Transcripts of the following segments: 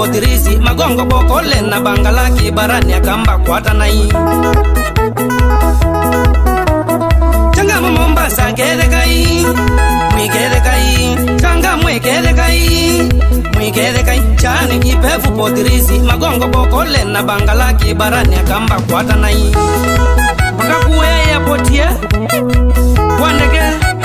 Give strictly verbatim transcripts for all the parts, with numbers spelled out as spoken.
potirisi magongo bokole na bangalaki barani akamba kwata nai changa Mombasa kere kai mwi kere kai changa mwe kere kai mwi kere kai chani ipefu potirisi magongo bokole na bangalaki barani akamba kwata nai makakuwe ya potie wandege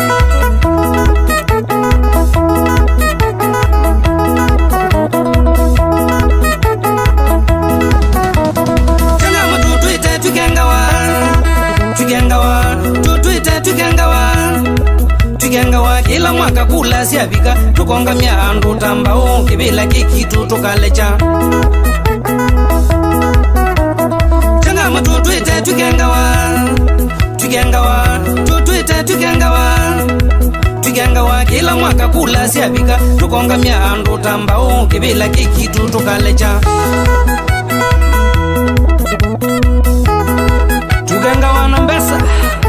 Tukengawa kila mwaka kula siabika tukonga miandu tambao kibila kikitu tukalecha changa matutuite tukengawa tukengawa tutuite tukengawa tukengawa kila mwaka kula siabika tukonga miandu tambao kibila kikitu tukalecha tukengawa na mbesa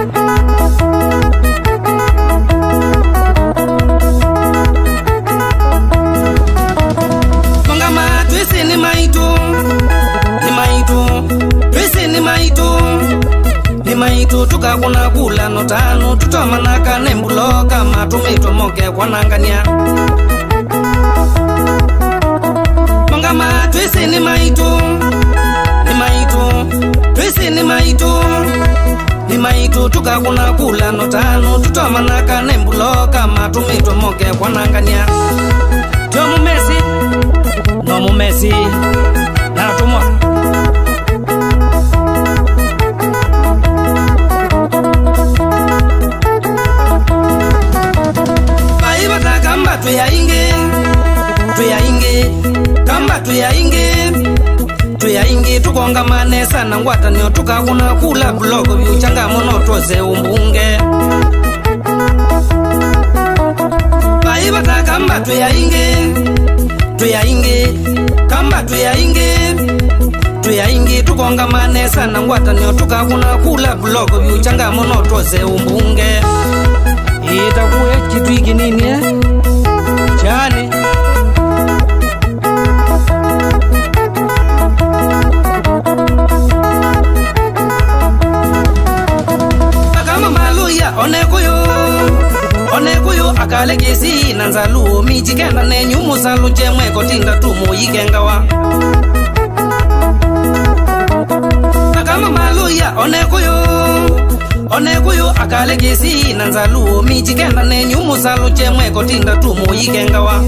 ni maitu ni maitu twisi ni maitu ni maitu tukakuna kula notanu tutomanaka nembulo kama tumito moke kwanangania mangama twisi ni maitu ni maitu twisi ni maitu ni maitu tukakuna kula notanu tutomanaka nembulo kama tumito moke kwanangania Tomu Messi No mu Messi na tumwa Baiba ta kamba tu ya inge tu ya inge kamba tu ya inge tu ya inge tukonga manesa na ngwata nyo tukakuna kula blogo byuchanga mono toze umbunge Baiba ta kamba tu ya inge tuya inge kamba tuya inge tuya inge tukonga manesa na ngwata nyo tukakuna kula blogo byuchanga mono toze umbunge itakuwe kitu iki nini eh chani akama maluya onekuyo onekuyo akalegesi nanzalu mijikenda nenyumu salu jemwe kotinda tumu yikengawa akama maluya onekuyo onekuyo akalegesi nanzalu mijikenda nenyumu salu jemwe kotinda tumu yikengawa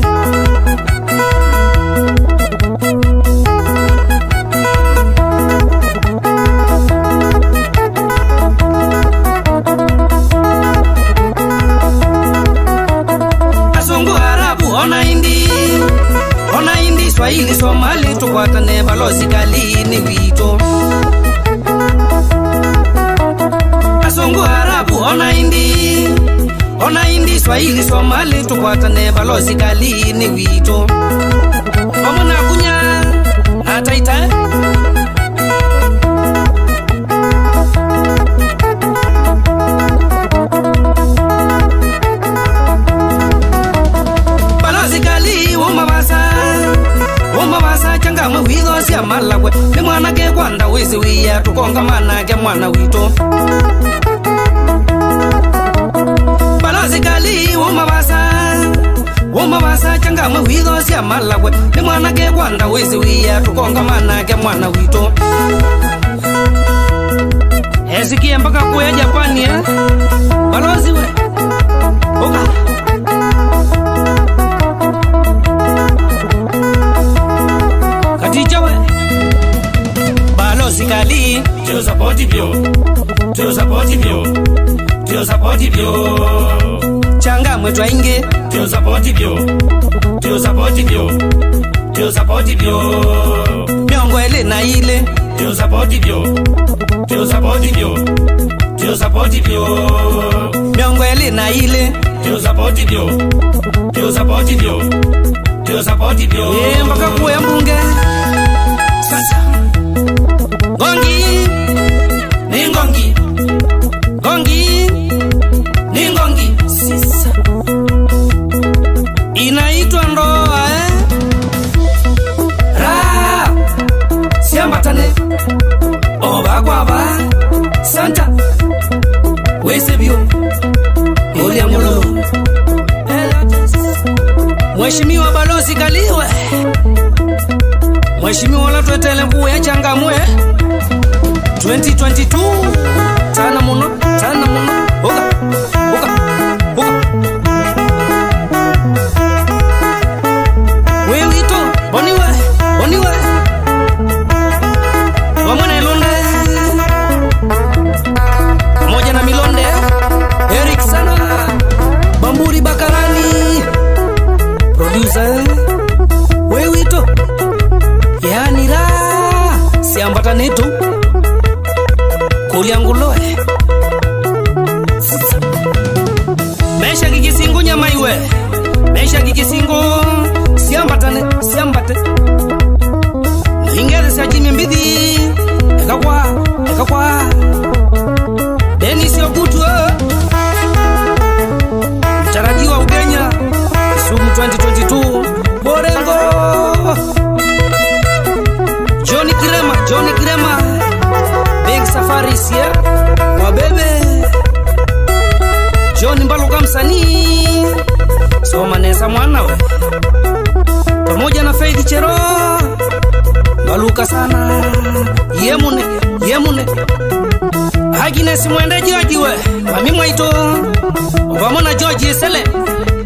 Ona indi, ona indi Swahili Somali tukwata ne balozi kali ni wito Asongo Arabu ona indi, ona indi Swahili Somali tukwata ne balozi kali ni wito Omona kunya ataita changa mwizo sia malakwe ni mwana ke kwanda wisi wiya tukonga mana ke mwana wito balozi kali woma basa woma basa changa mwizo sia malakwe ni mwana ke kwanda wisi wiya tukonga mana ke mwana wito Esikie mpaka kuya Japani eh balozi we oka Kali Tio sapoti bio Tio sapoti bio Tio sapoti bio Changa mwetwa inge Tio sapoti bio Tio sapoti bio Tio sapoti bio Miongo ele na ile Tio sapoti bio Tio sapoti bio Tio sapoti bio Miongo ele na ile Tio sapoti bio Tio sapoti bio Tio sapoti bio Ye mpaka kuya mbunge Sasa Gongi, ni gongi, gongi, ni gongi, sisa. Inaitwa ndoa eh? Santa Wesebio William Molo Mheshimiwa Balozi Kaliwe Mheshimiwa la tuetele mkuu ya Changamwe twenty twenty-two Tana muno, tana muno Oka, oka, oka Wewito, boniwe, boniwe Wamwana Ilonde Moja na Milonde Eric Sana Bamburi Bakarani Producer Wewito Yani ra Siambata netu Kulianguloe Mesha kikisingu nyamaiwe Mesha kikisingu Siambatane, siambate Ingele sa Jimmy Mbidi Eka kwa, eka kwa Dennis Yogutu Mtarajiwa Ugenya Sumu twenty twenty-two Borengo Johnny Kirema, Johnny Kirema Big Safari siya Wabebe Johnny Mbaluka msanii Soma nesa mwanawe Pamoja na Faith Chero Mbaluka sana Yemune, yemune Agnes Mwende George we Mami Mwaito Wamona George Sele